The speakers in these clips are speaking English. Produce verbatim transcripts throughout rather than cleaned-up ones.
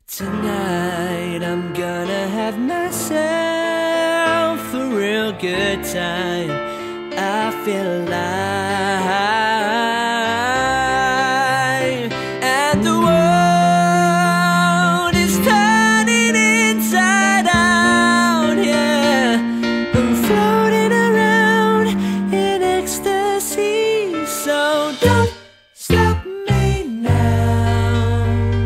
Tonight I'm gonna have myself a real good time. I feel alive, and the world is turning inside out, yeah. I'm floating around in ecstasy, so don't stop me now.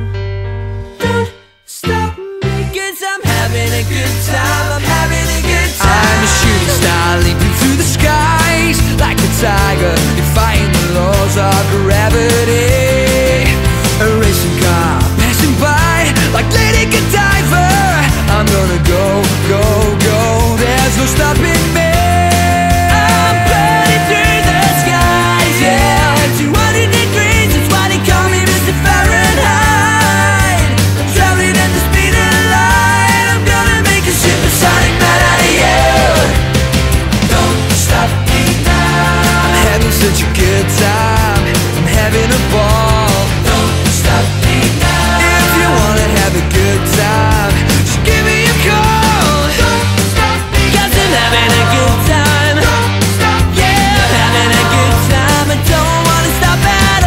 I'm having a good time, I'm having a good time. I'm a shooting star leaping through the skies, like a tiger, defying the laws of gravity. A racing car passing by, like Lady Godiva. I'm gonna go, go, go, there's no stopping me. I'm burning through the skies, yeah. two hundred degrees, that's why they call me Mister Fahrenheit. I'm traveling at the speed of light, supersonic man out of you. Don't stop me now. I'm having such a good time, I'm having a ball. Don't stop me now. If you wanna have a good time, just give me a call. Don't stop me, 'cause I'm having a good time. Don't stop me. Yeah, I'm having a good time, I don't wanna stop at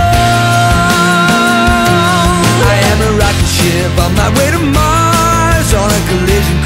all. I am a rocket ship on my way to Mars, on a collision